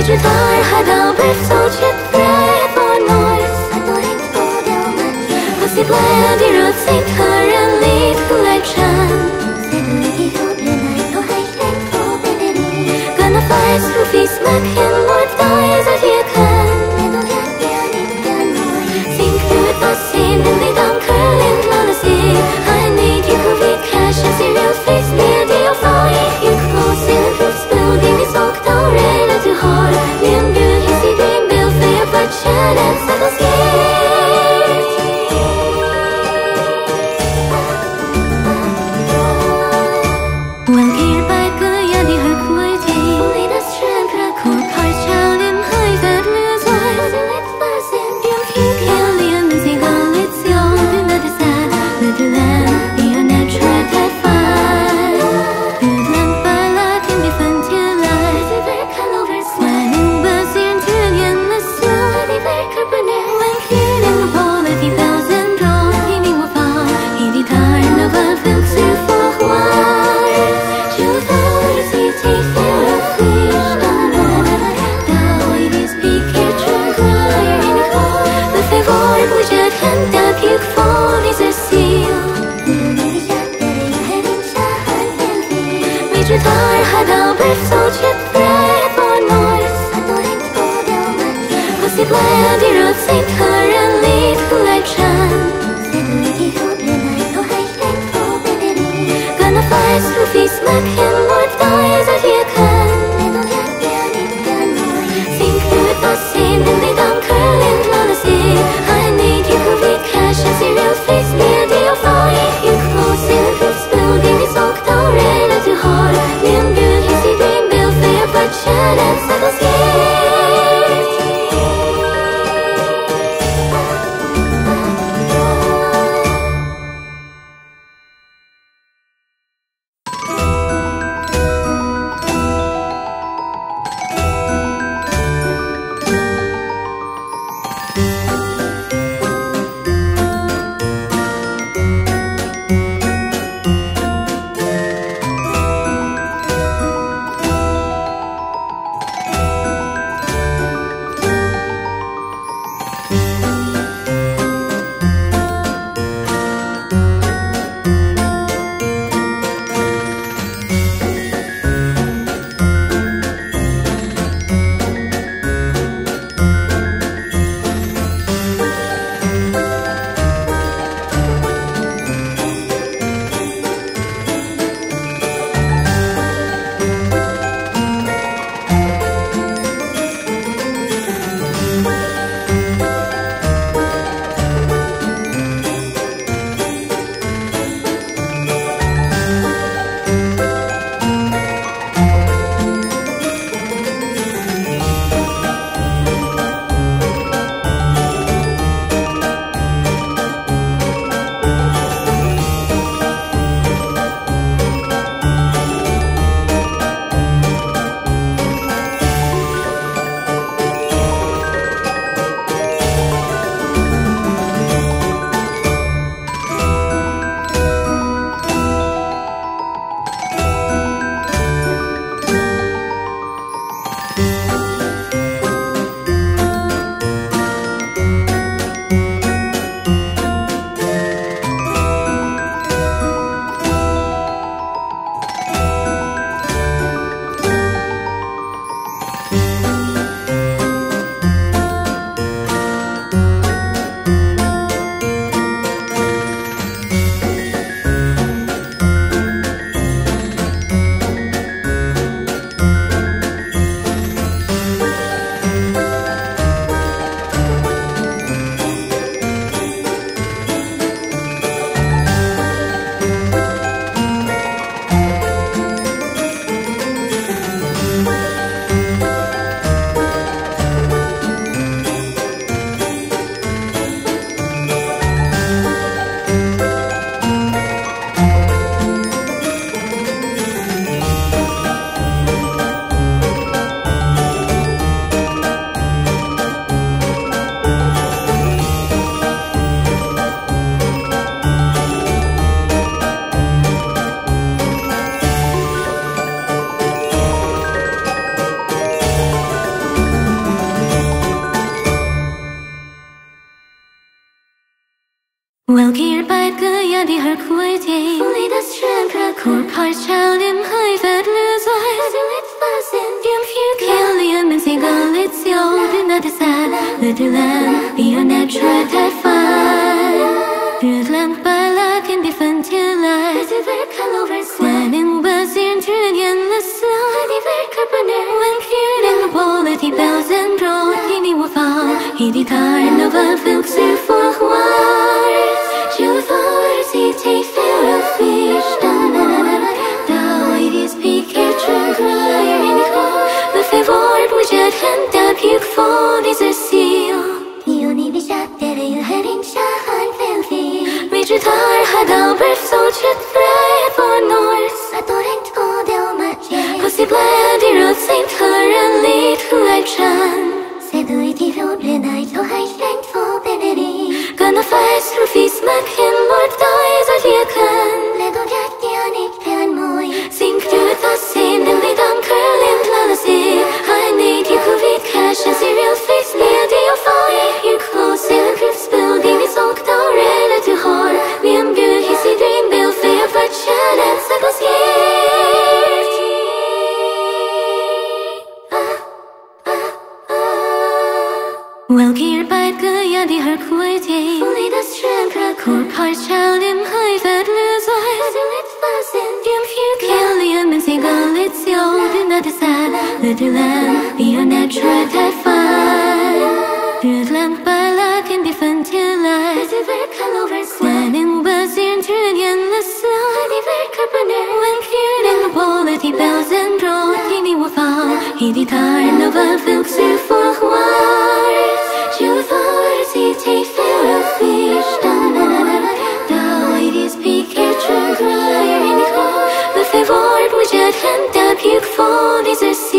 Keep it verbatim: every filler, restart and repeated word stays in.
Du tar Adobe soldier thread for noise Cause it blend i rotting currently collection Gonna fly through face smack and more toys I hear can Think through the scene and they don't curl in on the sea I need you to be cash and serial face video flying You close in the building is locked already to hold Liam do his eating bill for your budget and settle scared Well here by good yeah the hook waiting Lead us tramp a cool part child in high that lose eyes Let's pass in you kill the unseen all it's your do not decide Little lamb be a natural that fire Good lamb by luck can be fun to life When in was into the endless soul The very carbonate When killing the ball at the thousand draw Healing will fall He the time of a filter for a while You thought it's easy for a fish Now it is Pikachu crying in the cold The favor which I can't help you fall is a seal Major tar had Albert soldier thread for noise Cause it blend i rotting currently collection Gonna fly through face smack and more toys I hear can Think through the scene and they don't curl in on the sea I need you to be cash and serial face video flying You close in this building is locked already to hold Liam do his eating bill for your budget and settle scared die har kwijting Volledig das schön Kort har kjærlighet Høy vedløsøy Dim fjell kjærlighet Men sig galitsjon Den er det sad Lederland Vi har natural at far Rødland Balaken De fandt til lej Det verkar lover Svanen Basir Trudjen Lissa Det verkar på nær Men kjærlighet Og bålet I belsen Bråd Inni vår fall I de tar Nova Vilksur For hvar Tjuvars I take fair of fish Då I dis piker Trudrar In I hår The favor Budget Hämta Pjuk Få Diser seal Ni vi chatter ju här in chahan felfi Vi tar hadalber så chat fred for north Atorent på del matche Kosi blad I rot saint her and lead who I chan Sedu I ti roble night och high strength for beneri Gonna fast through feast mac him Lord dies at you can Ledo jatti anik pen moi Sink to the sin and lead on curling lalacy I need you could read cash as a real face Build your fire you close in a grip spill Din I såg då rädda till hår Vi en gud his I dream bill För jag vart kärlek sagos gift Well gear bad gøya de har kwijting Volledig das schön Kort har kjærlighet Høy vedløsøy Dim fjell kjærlighet Men sig galitsjon Den er det sad Lederland Vi har natural at far Rødland Balaken De fandt til lej Det verkar lover Svanen Basir Trudjen Lissa Det verkar på nær Men kjærlighet Og bålet I belsen Bråd Inni vår fall I de tar Nova Vilksur For hvar Tjuvars I take fair of fish Då I dis piker Trudrar In I hår The favor Budget Hämta Pjuk Få Diser